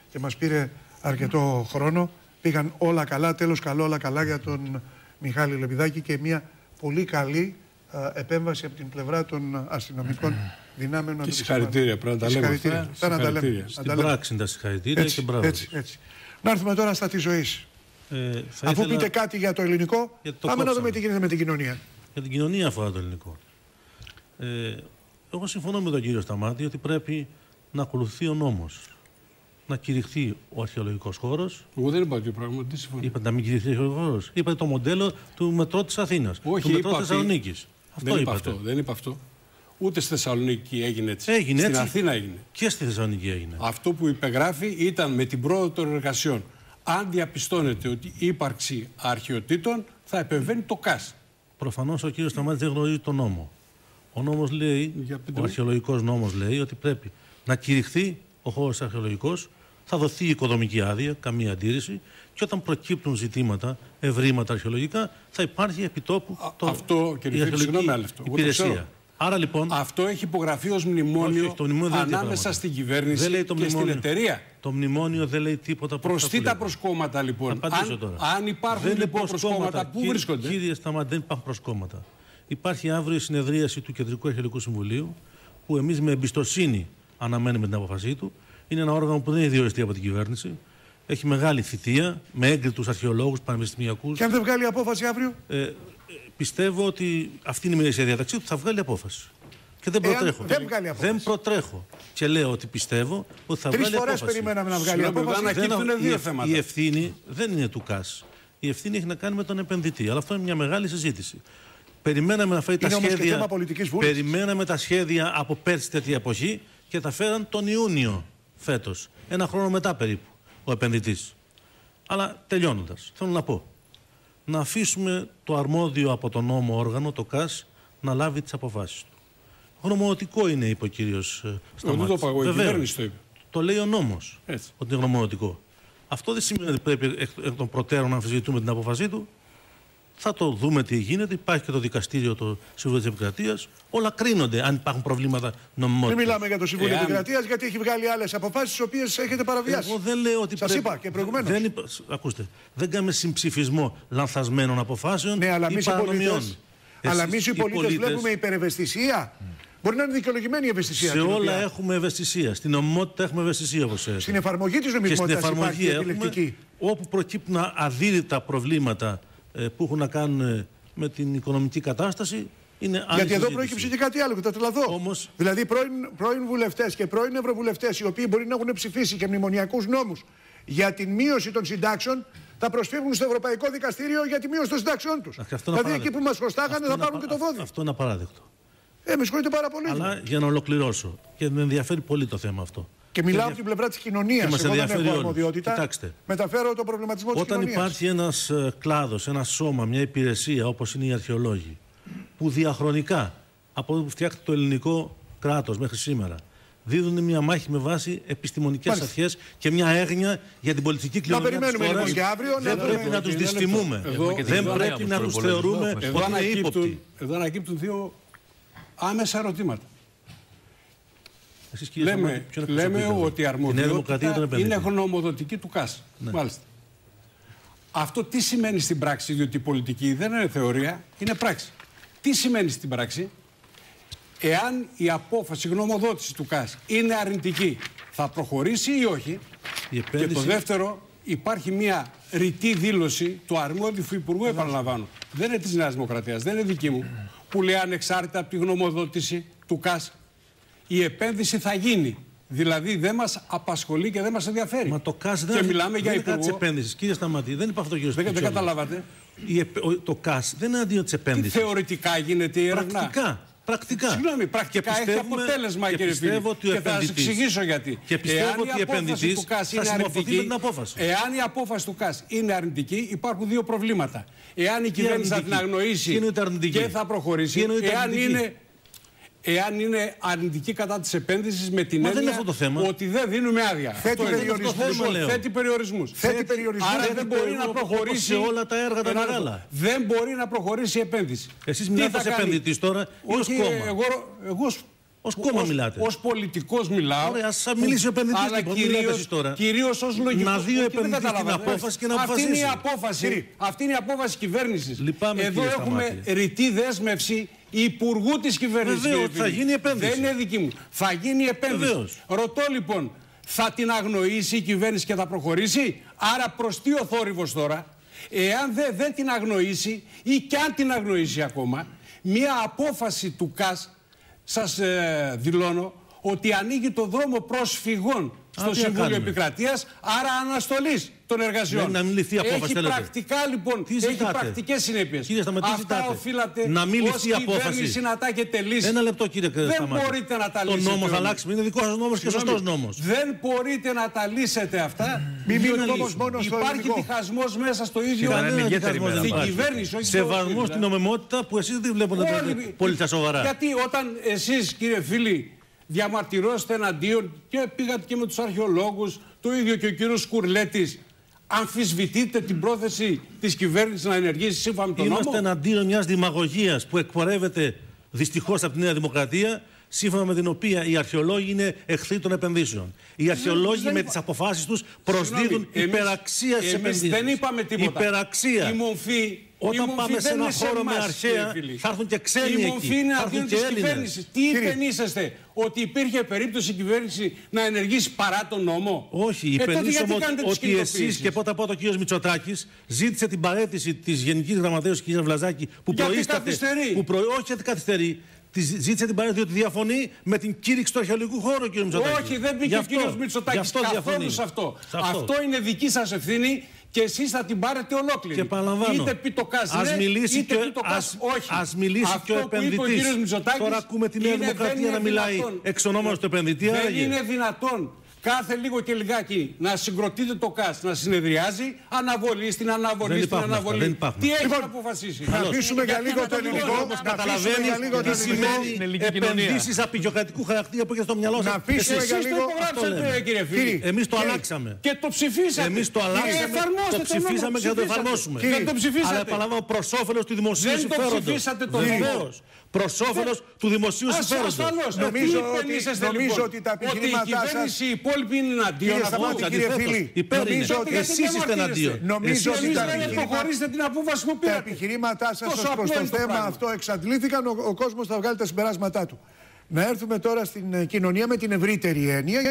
και μας πήρε αρκετό χρόνο. Πήγαν όλα καλά, τέλος καλό, όλα καλά για τον Μιχάλη Λεπιδάκη και μια πολύ καλή επέμβαση από την πλευρά των αστυνομικών δυνάμεων. Και συγχαρητήρια, πρέπει να τα λέμε αυτά. Στην πράξη τα συγχαρητήρια και μπράβο. Έτσι. Να έρθουμε τώρα στα της ζωής. Αφού πείτε κάτι για το ελληνικό, πάμε να δούμε τι γίνεται με την κοινωνία. Για την κοινωνία αφορά το ελληνικό. Εγώ συμφωνώ με τον κύριο Σταμάτη ότι πρέπει να ακολουθεί ο νόμος. Να κηρυχθεί ο αρχαιολογικός χώρος. Εγώ δεν είπα τέτοιο πράγμα. Τι συμφωνώ. Είπατε να μην κηρυχθεί ο αρχαιολογικός χώρος. Είπατε το μοντέλο του μετρό της Αθήνας. Όχι, του μετρό της Θεσσαλονίκης. Δεν είπα αυτό. Ούτε στη Θεσσαλονίκη έγινε έτσι. Έγινε στην έτσι. Αθήνα έγινε. Και στη Θεσσαλονίκη έγινε. Αυτό που υπεγράφει ήταν με την πρόοδο των εργασιών. Αν διαπιστώνεται ότι η ύπαρξη αρχαιοτήτων, θα επεμβαίνει το ΚΑΣ. Προφανώς ο κύριος Σταμάτης δεν γνωρίζει τον νόμο. Ο νόμος λέει, ο αρχαιολογικός νόμος λέει ότι πρέπει να κηρυχθεί ο χώρος αρχαιολογικός, θα δοθεί οικοδομική άδεια, καμία αντίρρηση, και όταν προκύπτουν ζητήματα, ευρήματα αρχαιολογικά, θα υπάρχει επιτόπου αυτό, κύριε Φίλη, συγγνώμη, άλλο αυτό. Υπηρεσία. Άρα λοιπόν. Αυτό έχει υπογραφεί ως μνημόνιο ανάμεσα στην κυβέρνηση και στην εταιρεία. Το μνημόνιο δεν λέει τίποτα προστεί τα προσκόμματα λοιπόν. Αν υπάρχουν λοιπόν προσκόμματα, πού βρίσκονται? Κύριε Σταμάτη, δεν υπάρχουν προσκόμματα. Υπάρχει αύριο η συνεδρίαση του Κεντρικού Αρχαιολογικού Συμβουλίου, που εμείς με εμπιστοσύνη αναμένουμε την απόφασή του. Είναι ένα όργανο που δεν είναι διοριστεί από την κυβέρνηση. Έχει μεγάλη θητεία, με έγκριτους αρχαιολόγους, πανεπιστημιακούς. Και αν δεν βγάλει απόφαση αύριο? Πιστεύω ότι αυτή είναι η ημερήσια διάταξή του, θα βγάλει απόφαση. Και δεν προτρέχω. Δεν προτρέχω. Και λέω ότι πιστεύω ότι θα βγάλει απόφαση. 3 φορές περιμέναμε να βγάλει απόφαση. Η ευθύνη δεν είναι του ΚΑΣ. Η ευθύνη έχει να κάνει με τον επενδυτή. Αλλά αυτό είναι μια μεγάλη συζήτηση. Περιμέναμε να φέρει τα σχέδια. Περιμέναμε τα σχέδια από πέρσι τέτοια εποχή και τα φέραν τον Ιούνιο φέτος. Ένα χρόνο μετά περίπου ο επενδυτής. Αλλά τελειώνοντας, θέλω να πω. Να αφήσουμε το αρμόδιο από τον νόμο όργανο, το ΚΑΣ, να λάβει τις αποφάσεις του. Γνωμοδοτικό είναι, είπε ο κύριος Σταμάτης. Δεν το παγώ, η κυβέρνηση το είπε. Το λέει ο νόμος ότι είναι γνωμοδοτικό. Αυτό δεν σημαίνει ότι πρέπει εκ των προτέρων να αμφισβητούμε την απόφασή του. Θα το δούμε τι γίνεται. Υπάρχει και το δικαστήριο, το Συμβούλιο της Επικρατείας. Όλα κρίνονται αν υπάρχουν προβλήματα νομιμότητας. Δεν μιλάμε για το Συμβούλιο της Επικρατείας, γιατί έχει βγάλει άλλες αποφάσεις, τις οποίες έχετε παραβιάσει. Εγώ δεν λέω ότι σας είπα και προηγουμένως. Ακούστε, δεν κάνουμε συμψηφισμό λανθασμένων αποφάσεων. Ναι, αλλά εμείς οι πολίτες βλέπουμε υπερευαισθησία. Μπορεί να είναι δικαιολογημένη η ευαισθησία. Σε όλα έχουμε ευαισθησία. Στην νομιμότητα έχουμε ευαισθησία, όπως ξέρετε. Στην εφαρμογή της νομιμότητας υπάρχει επιλεκτική. Όπου προκύπτουν αδύρυτα προβλήματα που έχουν να κάνουν με την οικονομική κατάσταση, είναι άλλη γιατί συζήτηση. εδώ προέκυψε και κάτι άλλο και θα τρελαθώ. Όμως... Δηλαδή πρώην βουλευτές και πρώην ευρωβουλευτές, οι οποίοι μπορεί να έχουν ψηφίσει και μνημονιακούς νόμους για την μείωση των συντάξεων, θα προσφύγουν στο Ευρωπαϊκό Δικαστήριο για τη μείωση των συντάξεων τους. Δηλαδή εκεί που μας χρωστάγανε θα πάρουν και το βόδι. Αυτό είναι απαράδεκτο. Με συγχωρείτε πάρα πολύ. Αλλά για να ολοκληρώσω, και με ενδιαφέρει πολύ το θέμα αυτό. Και μιλάω από την πλευρά της κοινωνίας. Εγώ δεν έχω αρμοδιότητα. Κοιτάξτε, μεταφέρω το προβληματισμό της κοινωνίας. Όταν υπάρχει ένας κλάδος, ένα σώμα, μια υπηρεσία όπως είναι οι αρχαιολόγοι, που διαχρονικά από όπου φτιάχτηκε το ελληνικό κράτος μέχρι σήμερα, δίδουν μια μάχη με βάση επιστημονικές αρχές και μια έγνοια για την πολιτική κληρονομιά της χώρας. Δεν πρέπει να τους δυστιμούμε. Δεν πρέπει να τους θεωρούμε ότι είναι ύποπτοι. Εδώ ανακύπτουν δύο άμεσα ερωτήματα. Λέμε ότι η αρμοδιότητα είναι γνωμοδοτική του ΚΑΣ. Ναι. Μάλιστα. Αυτό τι σημαίνει στην πράξη, διότι η πολιτική δεν είναι θεωρία, είναι πράξη. Τι σημαίνει στην πράξη? Εάν η απόφαση, η γνωμοδότηση του ΚΑΣ είναι αρνητική, θα προχωρήσει ή όχι? Και το δεύτερο, υπάρχει μια ρητή δήλωση του αρμόδιου υπουργού, επαναλαμβάνω. Δεν είναι της Νέας Δημοκρατίας, δεν είναι δική μου, που λέει ανεξάρτητα από τη γνωμοδότηση του ΚΑΣ, η επένδυση θα γίνει. Δηλαδή δεν μας απασχολεί και δεν μας ενδιαφέρει. Μα το ΚΑΣ δεν είναι κάτι της επένδυσης. Κύριε Σταματή, δεν είπα αυτό κύριο Σπίτσο. Δεν καταλάβατε. Το ΚΑΣ δεν είναι αντίον της επένδυσης. Τι θεωρητικά γίνεται η έρευνα? Πρακτικά. Συγγνώμη, πρακτικά έχει αποτέλεσμα, κύριε Φίλη. Και θα σας εξηγήσω γιατί. Και πιστεύω ότι η επενδυτής θα συμμορφωθεί με την απόφαση. Εάν η απόφαση του ΚΑΣ είναι αρνητική, υπάρχουν δύο προβλήματα. Εάν η κυβέρνηση θα την αγνοήσει και θα προχωρήσει, εάν είναι αρνητική κατά της επένδυσης με την έννοια ότι δεν δίνουμε άδεια. Θέτει περιορισμούς. Άρα δεν μπορεί να προχωρήσει σε όλα τα έργα τα μεγάλα. Δεν μπορεί να προχωρήσει η επένδυση. Εσείς μιλάτε ως επενδυτής τώρα ή ως κόμμα? Εγώ Ως κόμμα μιλάτε. Ως πολιτικός μιλάω. Ωραία, ας μιλήσει ο επενδυτής. Αλλά κυρίως ως λογικό. Να δει ο επενδυτής την απόφαση και να αποφασίσει. Αυτή είναι η απόφαση κυβέρνησης. Λυπάμαι, εδώ έχουμε ρητή δέσμευση υπουργού της κυβέρνησης. Βεβαίως, θα γίνει επένδυση. Δεν είναι δική μου. Θα γίνει επένδυση. Βεβαίως. Ρωτώ λοιπόν, θα την αγνοήσει η κυβέρνηση και θα προχωρήσει? Άρα προς τι ο θόρυβος τώρα? Εάν δεν την αγνοήσει ή κι αν την αγνοήσει ακόμα, μια απόφαση του ΚΑΣ, σας δηλώνω ότι ανοίγει το δρόμο προσφυγών στο Συμβούλιο Επικρατείας, άρα αναστολής των εργασιών. Να μην ληφθεί απόφαση, έχει πρακτικά λοιπόν, έχει πρακτικές συνέπειες. Κύριε Σταματή, αυτά οφείλατε να μην ως κυβέρνηση να τα έχετε λύσει. Ένα λεπτό, κύριε Σταματή. Δεν μπορείτε να τα λύσετε. Το νόμο θα αλλάξει, είναι δικός σας νόμος και σωστός νόμος. Δεν μπορείτε να τα λύσετε αυτά. Υπάρχει διχασμός μέσα στο ίδιο την κυβέρνηση. Σεβασμός στην νομιμότητα που εσείς δεν βλέπετε πολύ τα σοβαρά. Γιατί όταν εσείς, κύριε φίλοι, διαμαρτυρώσετε εναντίον και πήγατε και με τους αρχαιολόγους, το ίδιο και ο κύριος Σκουρλέτης, αμφισβητείτε την πρόθεση της κυβέρνησης να ενεργήσει σύμφωνα με τον νόμο? Είμαστε εναντίον μιας δημαγωγίας που εκπορεύεται δυστυχώς από τη Νέα Δημοκρατία, σύμφωνα με την οποία οι αρχαιολόγοι είναι εχθροί των επενδύσεων. Οι αρχαιολόγοι με τις αποφάσεις τους προσδίδουν υπεραξία στις επενδύσεις. Δεν είπαμε τίποτα. Υπεραξία. Η μομφή. Όταν πάμε σε ένα χώρο με αρχαία, θα έρθουν και ξένοι εκεί. Η μομφή είναι αντίον της κυβέρνησης. Τι υπενήσεστε, ότι υπήρχε περίπτωση η κυβέρνηση να ενεργήσει παρά τον νόμο? Όχι, υπενήσαμε ότι εσείς και πρώτα απ' όλα ο κ. Μητσοτάκης ζήτησε την παραίτηση της Γενικής Γραμματέως κ. Βλαζάκη που προείσταται. Όχι γιατί καθυστερεί. Ζήτησε την παρέτηση διότι διαφωνεί με την κήρυξη του αρχαιολογικού χώρου, κ. Μητσοτάκη. Όχι, δεν μπήκε ο κ. Μητσοτάκης καθόλου σε αυτό. Αυτό είναι δική σας ευθύνη και εσείς θα την πάρετε ολόκληρη. Και επαναλαμβάνω, είτε πει το ΚΑΣ ναι, είτε πει το ΚΑΣ όχι. Ας μιλήσει και ο επενδυτής. Τώρα ακούμε τη Νέα Δημοκρατία να μιλάει εξ ονόματος του επενδυτή. Δεν είναι δυνατόν κάθε λίγο και λιγάκι να συγκροτείτε το ΚΑΣ, να συνεδριάζει, αναβολή στην αναβολή στην αναβολή. Τι έχει να αποφασίσει? Να αφήσουμε για λίγο το ελληνικό. Καταλαβαίνει τι σημαίνει επενδύσεις απεικιοκρατικού χαρακτήρα που έχει στο μυαλό σας. Να αφήσουμε για λίγο. Κύριε φίλοι. Εμείς το αλλάξαμε. Και το ψηφίσαμε. Εμείς το αλλάξαμε, το ψηφίσαμε και θα το εφαρμόσουμε. Αλλά επαναλαμβάνω, προς όφελος του δημοσίου συμφέροντος. Δεν το ψηφίσατε το βεβαίως. Προς όφελος του δημοσίου συμφέροντος. Νομίζω ότι τα επιχειρήματά σας. Οι υπόλοιποι είναι εναντίον. Νομίζω ότι εσείς είστε εναντίον. Νομίζω ότι τα επιχειρήματά σας προς το θέμα αυτό εξαντλήθηκαν. Ο κόσμος θα βγάλει τα συμπεράσματά του. Να έρθουμε τώρα στην κοινωνία με την ευρύτερη έννοια.